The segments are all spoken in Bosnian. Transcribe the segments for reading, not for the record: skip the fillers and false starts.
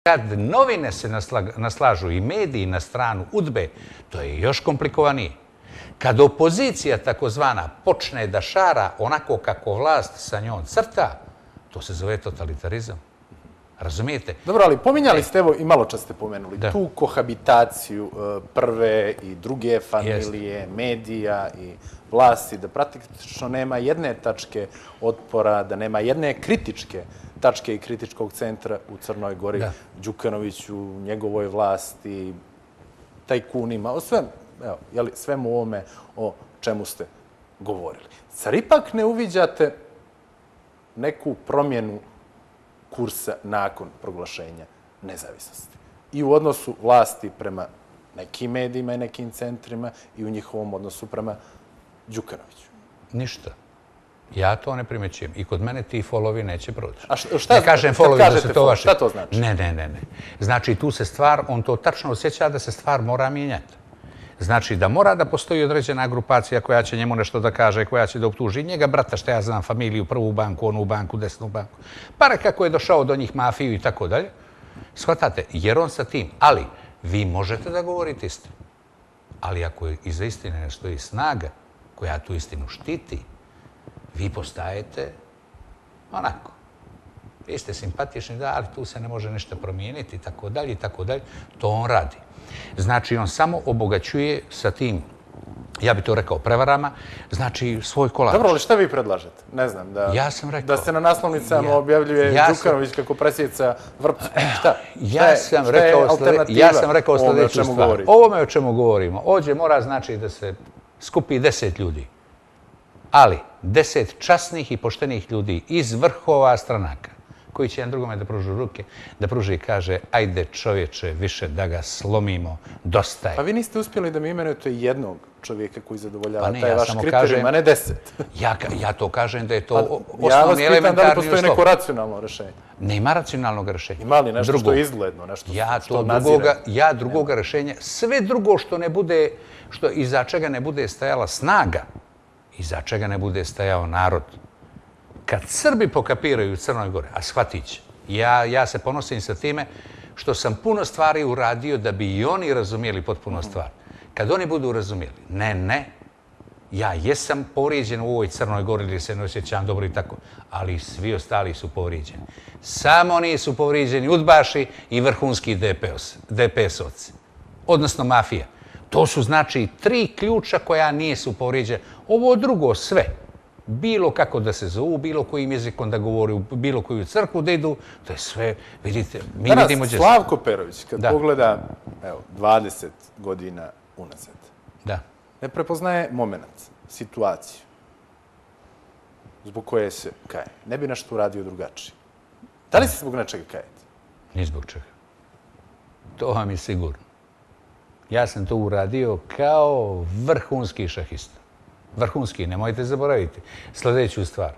Kad novine se naslažu i mediji na stranu UDBE, to je još komplikovanije. Kad opozicija takozvana počne da šara onako kako vlast sa njom crta, to se zove totalitarizam. Razumijete? Dobro, ali pominjali ste, evo i malo čas ste pomenuli, tu kohabitaciju prve i druge familije, medija i vlasti, da praktično nema jedne tačke otpora, da nema jedne kritičke tačke i kritičkog centra u Crnoj Gori, Đukanoviću, njegovoj vlasti, tajkunima, o svemu ovome o čemu ste govorili. Zar ipak ne uviđate neku promjenu kursa nakon proglašenja nezavisnosti? I u odnosu vlasti prema nekim medijima i nekim centrima i u njihovom odnosu prema Đukanoviću? Ništa. Ja to ne primećujem. I kod mene ti folovi neće proći. A šta ne kažem folovi da su to vaši. Šta to znači? Ne. Znači tu se stvar, on to tačno osjeća da se stvar mora mijenjati. Znači da mora da postoji određena grupacija koja će njemu nešto da kaže, koja će da optuži njega, brata, što ja znam, familiju, prvu banku, onu banku, desnu banku. Pa kako je došao do njih, mafiju i tako dalje. Shvatate, jer on sa tim. Ali vi možete da govorite istinu. Ali ako iza istine ne stoji snaga koja tu istinu štiti, vi postajete onako. Vi ste simpatični, da, ali tu se ne može nešto promijeniti, i tako dalje. To on radi. Znači, on samo obogaćuje sa tim, ja bih to rekao, prevarama, znači svoj kolač. Dobro, ali šta vi predlažete? Ne znam, da se na naslovnicama objavljuje Đukanović kako presjeca vrpcu. Šta? Ja sam rekao sljedeću stvar. Ovome o čemu govorimo. Ovdje mora znači da se skupi 10 ljudi. Ali 10 časnih i poštenih ljudi iz vrhova stranaka koji će jedan drugome da pružu ruke, da pruži i kaže ajde čovječe, više da ga slomimo, dosta je. Pa vi niste uspjeli da mi imenujete jednog čovjeka koji zadovoljava taj vaš kriterijum, a ne 10. Ja to kažem da je to osnovni elementarni uslov. Ja vas pitam da li postoji neko racionalno rješenje. Nema racionalnog rješenja. Ima li nešto što je izgledno, nešto što nadzire? Ja drugoga rješenja, sve drugo što ne bude, iza čega ne bude stajala snaga, iza čega ne bude stajao narod. Kad Srbi pokapiraju u Crnoj Gori, a shvatit će, ja se ponosim sa time što sam puno stvari uradio da bi i oni razumijeli potpuno stvar. Kad oni budu razumijeli, ne, ja jesam povrijeđen u ovoj Crnoj Gori ili se ne osjećam dobro i tako, ali svi ostali su povrijeđeni. Samo nisu povrijeđeni udbaši i vrhunski DPS-ovci, odnosno mafija. To su znači 3 ključa koja nisu povrijeđena. Ovo drugo sve, bilo kako da se zovu, bilo kojim jezikom da govori, u bilo koju crkvu da idu, to je sve, vidite, mi vidimo... Danas Slavko Perović, kad pogleda 20 godina unazad, ne prepoznaje moment, situaciju zbog koje se kaje. Ne bi nešto uradio drugačije. Da li se zbog nečega kajete? Ni zbog čega. To vam je sigurno. Ja sam to uradio kao vrhunski šahista. Vrhunski, nemojte zaboraviti. Sljedeću stvar.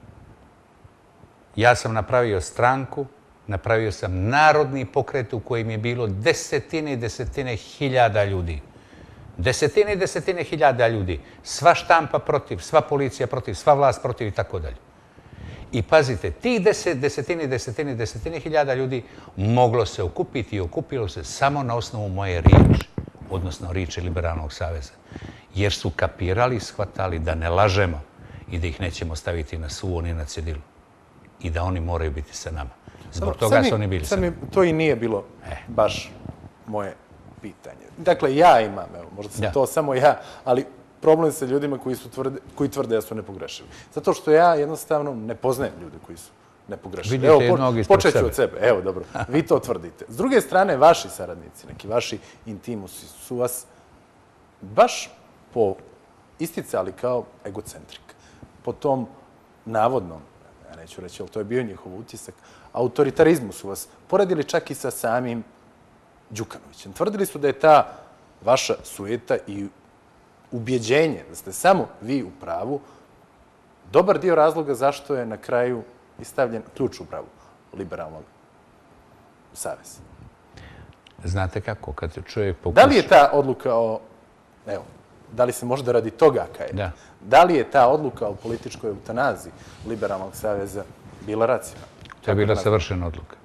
Ja sam napravio stranku, napravio sam narodni pokret u kojem je bilo desetine i desetine hiljada ljudi. Desetine i desetine hiljada ljudi. Sva štampa protiv, sva policija protiv, sva vlast protiv i tako dalje. I pazite, tih desetine hiljada ljudi moglo se okupiti i okupilo se samo na osnovu moje riječi, odnosno riječi Liberalnog saveza. Jer su kapirali, shvatali da ne lažemo i da ih nećemo staviti na suvo ni na cedilu. I da oni moraju biti sa nama. Zbog toga su oni bili sa nama. To i nije bilo baš moje pitanje. Dakle, ja imam, možda sam to samo ja, ali problem sa ljudima koji tvrde da su nepogrešivi. Zato što ja jednostavno ne poznajem ljude koji su nepogrešivi. Evo, počet ću od sebe. Evo, dobro, vi to tvrdite. S druge strane, vaši saradnici, neki vaši intimusi su vas baš isticali kao egocentrik. Po tom navodnom, ja neću reći, ali to je bio njihov utisak, autoritarizmu su vas poredili čak i sa samim Đukanovićem. Tvrdili su da je ta vaša sujeta i ubjeđenje da ste samo vi u pravu dobar dio razloga zašto je na kraju istavljen ključ u pravu Liberalnog saveza. Znate kako, kad čovjek pokuša... Da li je ta odluka o... Evo, da li se možda radi toga kaje? Da li je ta odluka o političkoj eutanaziji Liberalnog saveza bila racionalna? To je bila savršena odluka.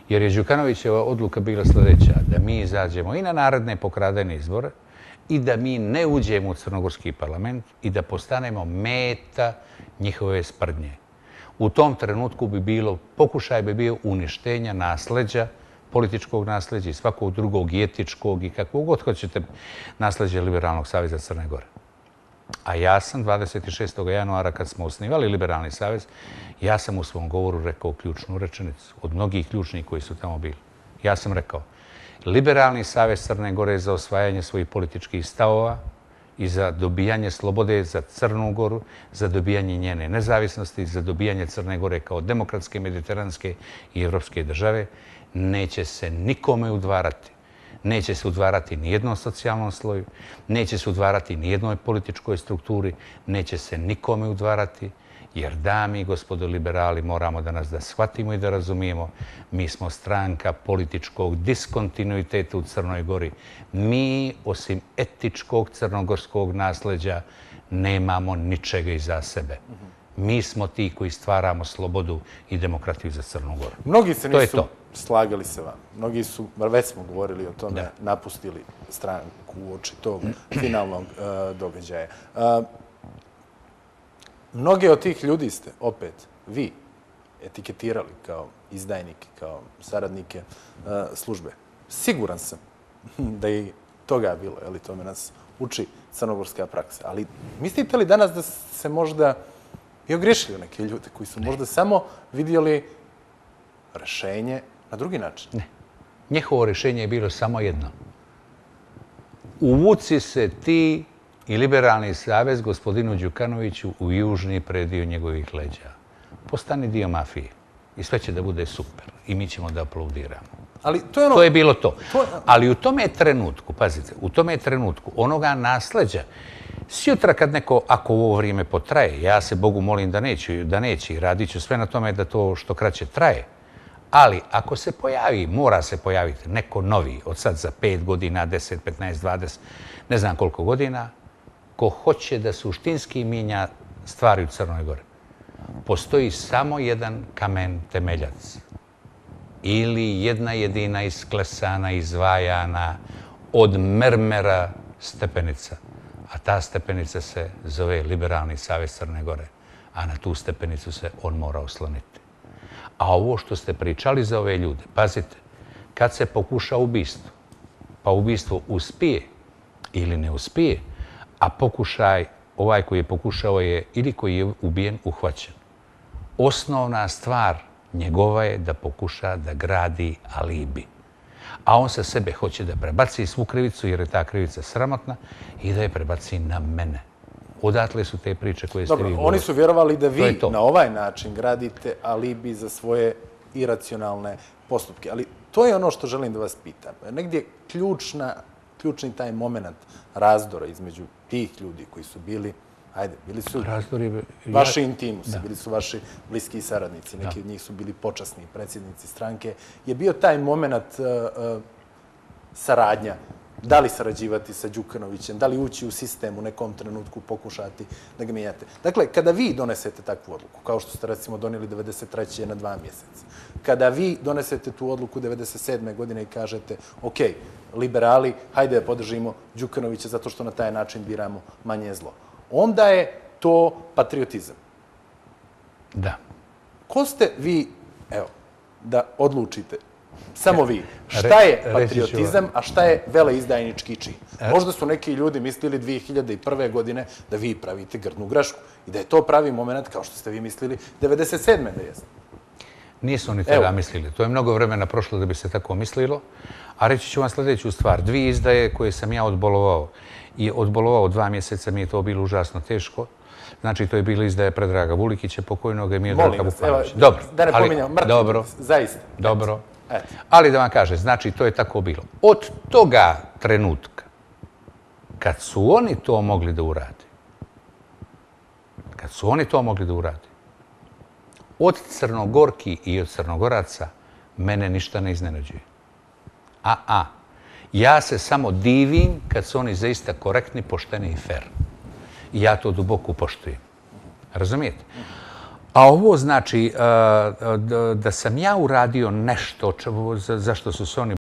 Jer je Đukanovićeva odluka bila sljedeća, da mi izađemo i na naredne pokradene izbore i da mi ne uđemo u crnogorski parlament i da postanemo meta njihove sprdnje. U tom trenutku pokušaj bi bio uništenja nasleđa, političkog nasleđa i svakog drugog i etičkog i kakvog god hoćete nasleđa Liberalnog saveza Crne Gore. A ja sam 26. januara, kad smo osnivali Liberalni savez, ja sam u svom govoru rekao ključnu rečenicu od mnogih ključnih koji su tamo bili. Ja sam rekao, Liberalni savez Crne Gore za osvajanje svojih političkih stavova i za dobijanje slobode za Crnu Goru, za dobijanje njene nezavisnosti, za dobijanje Crne Gore kao demokratske, mediteranske i evropske države, neće se nikome udvarati. Neće se udvarati ni jednom socijalnom sloju, neće se udvarati ni jednoj političkoj strukturi, neće se nikome udvarati, jer dame i gospodo liberali moramo danas da shvatimo i da razumijemo, mi smo stranka političkog diskontinuiteta u Crnoj Gori. Mi, osim etičkog crnogorskog nasleđa, nemamo ničega iza sebe. Mi smo ti koji stvaramo slobodu i demokratiju za Crnu Goru. Mnogi se nisu slagali se vam. Mnogi su, već smo govorili o tome, napustili stranku uoči tog finalnog događaja. Mnoge od tih ljudi ste, opet, vi, etiketirali kao izdajnike, kao saradnike službe. Siguran sam da i toga je bilo, ali tome nas uči crnogorska praksa. Ali mislite li danas da se možda i ogriješili neke ljude koji su možda samo vidjeli rešenje na drugi način? Ne. Njihovo rešenje je bilo samo jedno. Uvuci se ti i Liberalni savez gospodinu Đukanoviću u južni predio njegovih leđa. Postani dio mafije i sve će da bude super i mi ćemo da aplaudiramo. Ali to je bilo to. Ali u tome trenutku, pazite, u tome trenutku onoga nasleđa, sjutra kad neko, ako ovo vrijeme potraje, ja se Bogu molim da neće i radit ću sve na tome da to što kraće traje, ali ako se pojavi, mora se pojaviti neko novi, od sad za 5 godina, 10, 15, 20, ne znam koliko godina, ko hoće da suštinski mijenja stvari u Crnoj Gori. Postoji samo jedan kamen temeljac ili jedna jedina isklesana, izvajana od mermera stepenica. A ta stepenica se zove Liberalni savez Crne Gore, a na tu stepenicu se on mora osloniti. A ovo što ste pričali za ove ljude, pazite, kad se pokuša ubistvo, pa ubistvo uspije ili ne uspije, a pokušaj, ovaj koji je pokušao je ili koji je ubijen, uhvaćen. Osnovna stvar njegova je da pokuša da gradi alibi. A on sa sebe hoće da prebaci svu krivicu, jer je ta krivica sramotna, i da je prebaci na mene. Odatle su te priče koje ste vi govorili. Oni su vjerovali da vi na ovaj način gradite alibi za svoje iracionalne postupke. Ali to je ono što želim da vas pitam. Negdje ključni taj moment razdora između tih ljudi koji su bili, bili su vaši intimusi, bili su vaši bliski saradnici, neki od njih su bili počasni predsjednici stranke, je bio taj moment saradnja. Da li sarađivati sa Đukanovićem, da li ući u sistem u nekom trenutku, pokušati da ga mijenjate. Dakle, kada vi donesete takvu odluku, kao što ste recimo donijeli 93. na 2 mjeseca, kada vi donesete tu odluku 97. godine i kažete, ok, liberali, hajde da podržimo Đukanovića zato što na taj način biramo manje zlo. Onda je to patriotizam. Da. Ko ste vi, evo, da odlučite, samo vi, šta je patriotizam, a šta je veleizdajnički čin? Možda su neki ljudi mislili 2001. godine da vi pravite grdnu grešku i da je to pravi moment, kao što ste vi mislili 97. da jeste. Nisu oni tada mislili. To je mnogo vremena prošlo da bi se tako mislilo. A reći ću vam sljedeću stvar. 2 izdaje koje sam ja odbolovao i odbolovao 2 mjeseca, mi je to bilo užasno teško. Znači, to je bila izdaja Predraga Vulikića, pokojnog i Miodraga Vukanovića. Dobro. Da ne pominjam, mrtvo, zaista. Dobro. Ali da vam kaže, znači, to je tako bilo. Od toga trenutka, kad su oni to mogli da urade, od Crnogorki i od Crnogoraca mene ništa ne iznenađuje. Ja se samo divim kad su oni zaista korektni, pošteni i fer. I ja to duboko poštujem. Razumijete? A ovo znači da sam ja uradio nešto za što su se oni